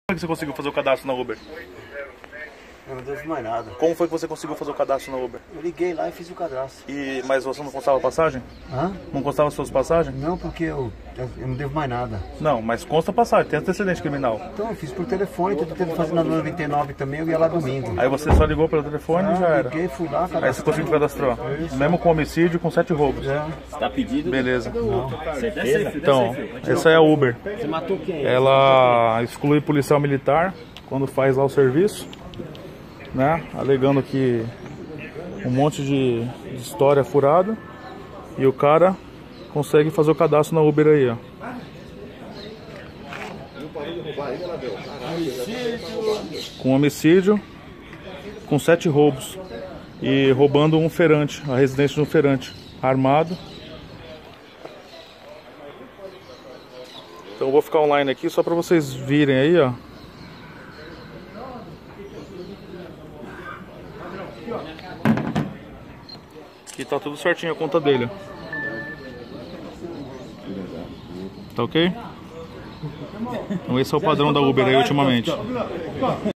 Como é que você conseguiu fazer o cadastro na Uber? Eu não devo mais nada. Como foi que você conseguiu fazer o cadastro na Uber? Eu liguei lá e fiz o cadastro. Mas você não constava passagem? Hã? Não constava suas passagens? Não, porque eu não devo mais nada. Não, mas consta passagem, tem antecedente criminal. Então eu fiz por telefone, tô tentando fazer na 99 também, eu ia lá domingo. Aí você só ligou pelo telefone e já era. Liguei, fui lá, Aí você conseguiu cadastrar. Mesmo com homicídio, com 7 roubos. Tá pedido? Beleza. Certeza? Então, essa é a Uber. Você matou quem? Ela exclui policial militar quando faz lá o serviço, né? Alegando que um monte de história furada. E o cara consegue fazer o cadastro na Uber aí, ó. Com homicídio, com 7 roubos. E roubando um feirante, a residência de um feirante armado. Então eu vou ficar online aqui só pra vocês virem aí, ó. Aqui tá tudo certinho a conta dele. Tá ok? Então esse é o padrão da Uber aí ultimamente.